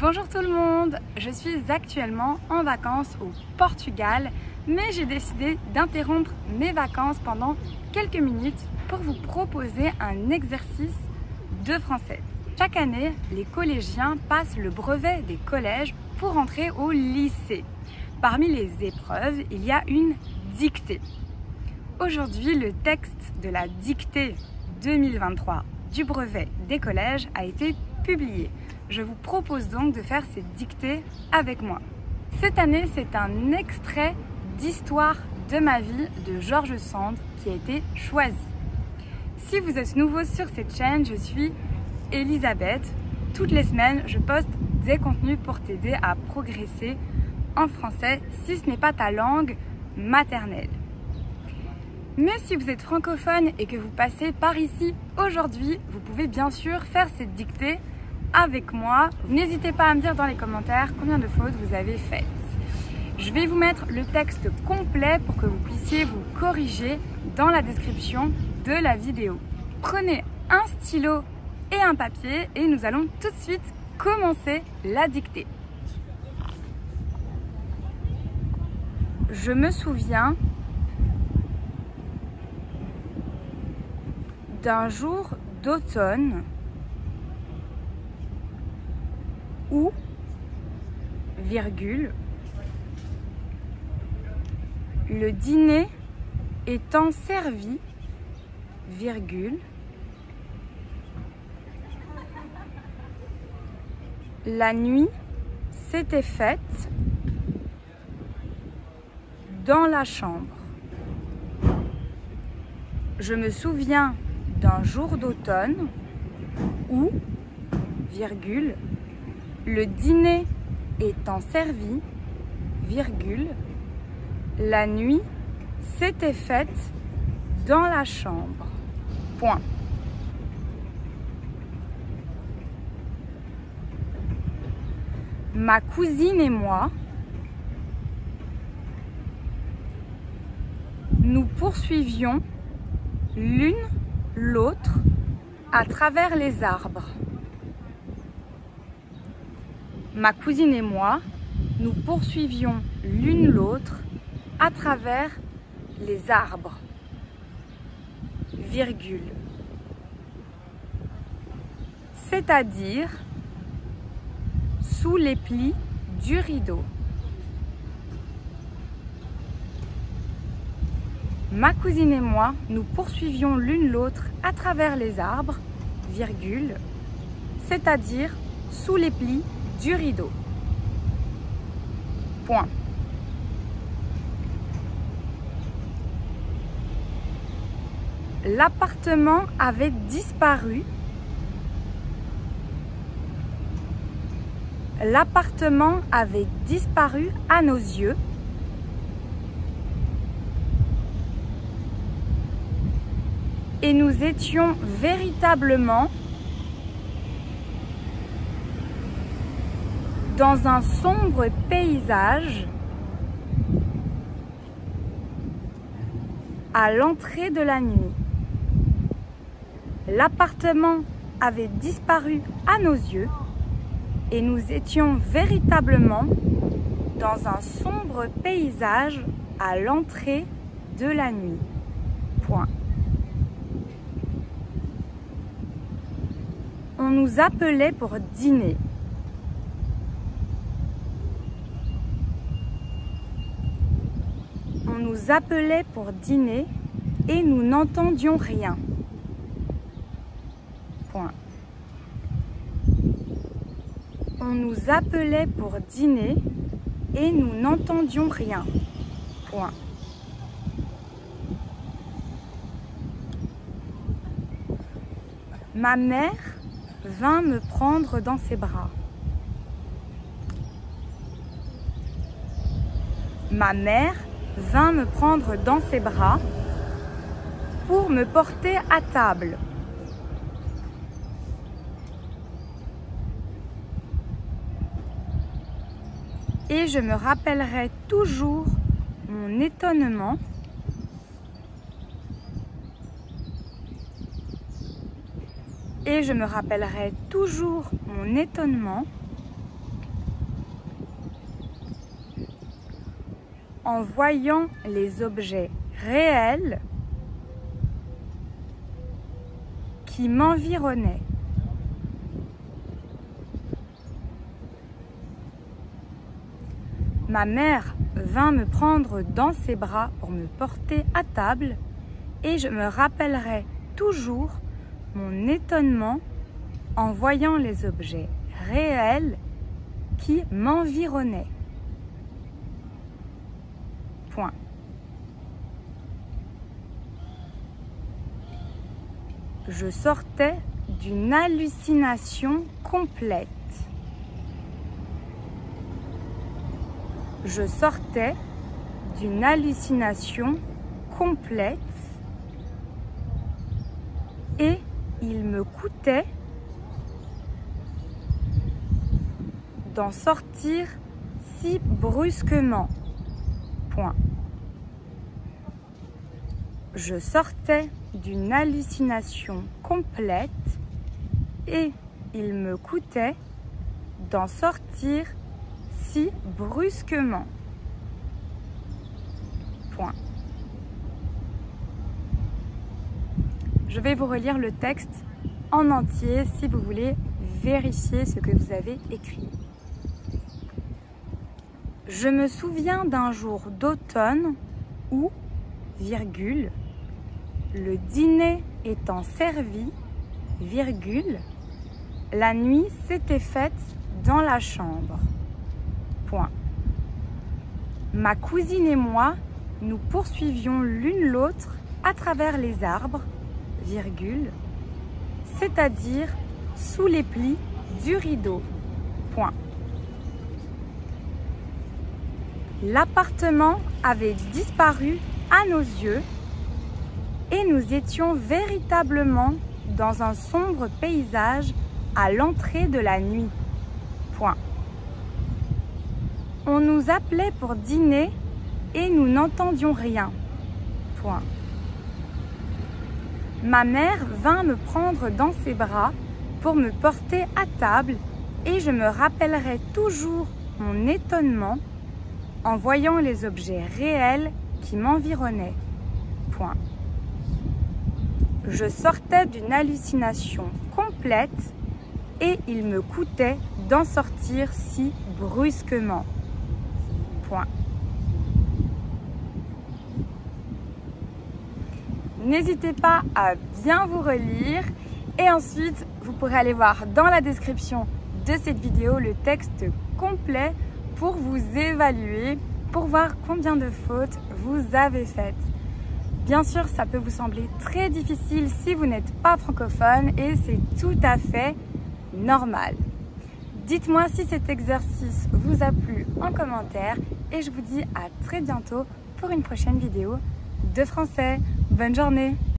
Bonjour tout le monde, je suis actuellement en vacances au Portugal, mais j'ai décidé d'interrompre mes vacances pendant quelques minutes pour vous proposer un exercice de français. Chaque année, les collégiens passent le brevet des collèges pour entrer au lycée. Parmi les épreuves, il y a une dictée. Aujourd'hui, le texte de la dictée 2023 du brevet des collèges a été publié. Je vous propose donc de faire cette dictée avec moi. Cette année, c'est un extrait d'Histoire de ma vie de George Sand qui a été choisi. Si vous êtes nouveau sur cette chaîne, je suis Elisabeth. Toutes les semaines, je poste des contenus pour t'aider à progresser en français si ce n'est pas ta langue maternelle. Mais si vous êtes francophone et que vous passez par ici aujourd'hui, vous pouvez bien sûr faire cette dictée avec moi. N'hésitez pas à me dire dans les commentaires combien de fautes vous avez faites. Je vais vous mettre le texte complet pour que vous puissiez vous corriger dans la description de la vidéo. Prenez un stylo et un papier et nous allons tout de suite commencer la dictée. Je me souviens d'un jour d'automne où, virgule, le dîner étant servi, virgule, la nuit s'était faite dans la chambre. Je me souviens d'un jour d'automne où, virgule, le dîner étant servi, virgule, la nuit s'était faite dans la chambre. Point. Ma cousine et moi, nous poursuivions l'une l'autre à travers les arbres. Ma cousine et moi, nous poursuivions l'une l'autre à travers les arbres, virgule, c'est-à-dire sous les plis du rideau. Ma cousine et moi, nous poursuivions l'une l'autre à travers les arbres, virgule, c'est-à-dire sous les plis du rideau. Point. L'appartement avait disparu. L'appartement avait disparu à nos yeux. Et nous étions véritablement dans un sombre paysage à l'entrée de la nuit. L'appartement avait disparu à nos yeux et nous étions véritablement dans un sombre paysage à l'entrée de la nuit. Point. On nous appelait pour dîner. On nous appelait pour dîner et nous n'entendions rien. Point. On nous appelait pour dîner et nous n'entendions rien. Point. Ma mère vint me prendre dans ses bras. Ma mère vint me prendre dans ses bras pour me porter à table. Et je me rappellerai toujours mon étonnement et je me rappellerai toujours mon étonnement en voyant les objets réels qui m'environnaient. Ma mère vint me prendre dans ses bras pour me porter à table et je me rappellerai toujours mon étonnement en voyant les objets réels qui m'environnaient. Point. Je sortais d'une hallucination complète. Je sortais d'une hallucination complète et il me coûtait d'en sortir si brusquement. Point. Je sortais d'une hallucination complète et il me coûtait d'en sortir si brusquement. Point. Je vais vous relire le texte en entier si vous voulez vérifier ce que vous avez écrit. Je me souviens d'un jour d'automne où, virgule, le dîner étant servi, virgule, la nuit s'était faite dans la chambre. Point. Ma cousine et moi, nous poursuivions l'une l'autre à travers les arbres, virgule, c'est-à-dire sous les plis du rideau. Point. L'appartement avait disparu à nos yeux et nous étions véritablement dans un sombre paysage à l'entrée de la nuit. Point. On nous appelait pour dîner et nous n'entendions rien. Point. Ma mère vint me prendre dans ses bras pour me porter à table et je me rappellerai toujours mon étonnement en voyant les objets réels qui m'environnaient. Point. Je sortais d'une hallucination complète et il me coûtait d'en sortir si brusquement. Point. N'hésitez pas à bien vous relire et ensuite vous pourrez aller voir dans la description de cette vidéo le texte complet pour vous évaluer, pour voir combien de fautes vous avez faites. Bien sûr, ça peut vous sembler très difficile si vous n'êtes pas francophone et c'est tout à fait normal. Dites-moi si cet exercice vous a plu en commentaire et je vous dis à très bientôt pour une prochaine vidéo de français. Bonne journée!